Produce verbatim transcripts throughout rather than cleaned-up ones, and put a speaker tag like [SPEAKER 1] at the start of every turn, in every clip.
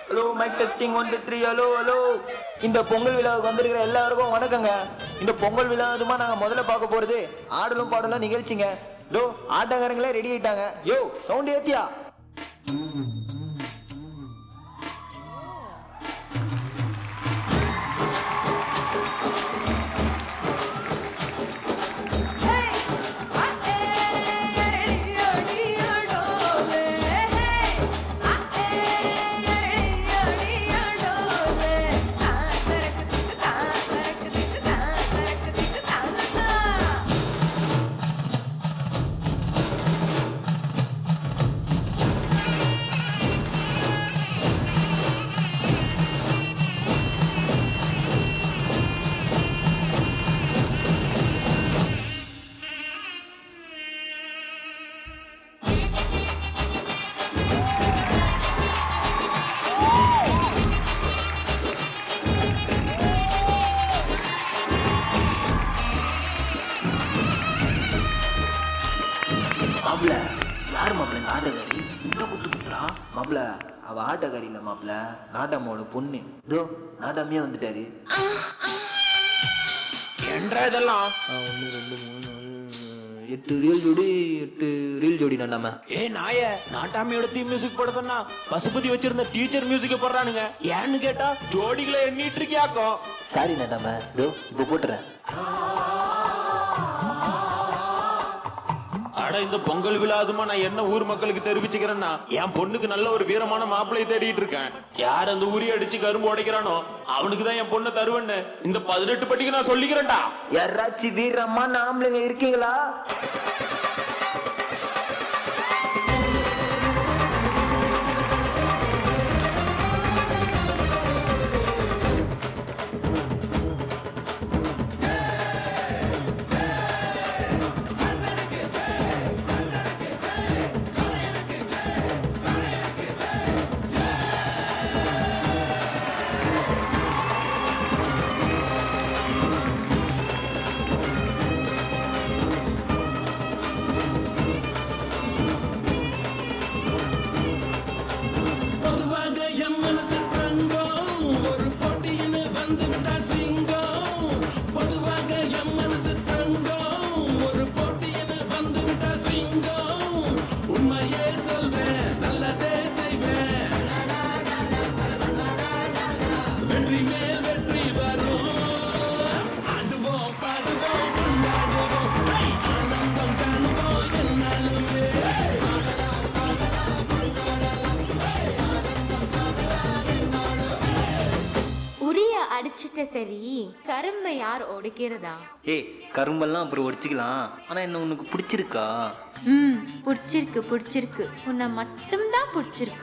[SPEAKER 1] Hello mic testing one two three hello hello. இந்த பொங்கல் விழாவுக்கு வந்திருக்கிற எல்லாருக்கும் வணக்கங்க. இந்த பொங்கல் விழா அதுமா நாங்கள் முதல்ல பார்க்க போகிறது ஆடலும் பாடலும் நிகழ்ச்சிங்க. லோ ஆட்டக்காரங்களே ரெடி ஆயிட்டாங்க. யோ சவுண்ட் ஏத்தியா? மாப்பிள்ள யார் மாப்பிள்ள இந்த ஆட்டக்காரி? இந்த குத்து குத்துறா மாப்பிள்ள. அவ ஆட்டக்காரி இல்ல மாப்பிள்ள, நாட்டாமோட பொண்ணு. இதோ நாட்டாமையே வந்துட்டாரு.
[SPEAKER 2] என்றா இதெல்லாம்
[SPEAKER 1] ஒன்று ரெண்டு மூணு எட்டு ரீல் ஜோடி எட்டு ரீல் ஜோடி நாட்டாம.
[SPEAKER 2] ஏ நாய, நாட்டாமையோட தீம் மியூசிக் போட சொன்னா பசுபதி வச்சிருந்த டீச்சர் மியூசிக் போடுறானுங்க. ஏன்னு கேட்டா ஜோடிகளை எண்ணிட்டு இருக்கியாக்கும்.
[SPEAKER 1] சாரி நாட்டாம, இதோ இப்போ போட்டுறேன்.
[SPEAKER 2] அட இந்த பொங்கல் விழாதுமா நான் என்ன ஊர் மக்களுக்கு தெரிவிச்சுக்கிறேன்னா, என் பொண்ணுக்கு நல்ல ஒரு வீரமான மாப்பிள்ளையை தேடிட்டு இருக்கேன். யார் அந்த ஊரி அடிச்சு கரும்பு உடைக்கிறானோ அவனுக்கு தான் என் பொண்ணை தருவேன்னு இந்த பதினெட்டு பட்டிக்கு நான் சொல்லிக்கிறேன்டா.
[SPEAKER 1] யாராச்சும் வீரமான ஆம்பளைங்க இருக்கீங்களா?
[SPEAKER 3] அடிச்சிட்ட சரி, கரும்பை யார் ஒடிக்கிறதா?
[SPEAKER 1] ஏய் கரும்பெல்லாம் அப்புறம் ஒடிச்சுக்கலாம். ஆனா என்ன உனக்கு பிடிச்சிருக்கா?
[SPEAKER 3] ம் பிடிச்சிருக்கு பிடிச்சிருக்கு. உன்னை மட்டும்தான் பிடிச்சிருக்கு.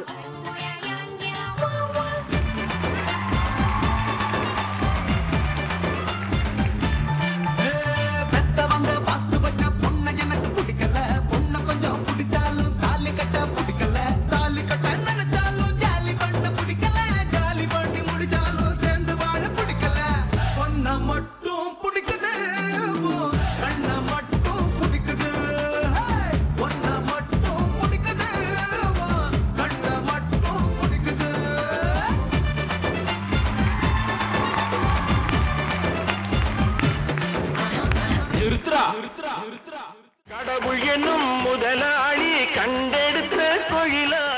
[SPEAKER 4] கடவுள் என்னும் முதலாளி கண்டெடுத்த தொழிலா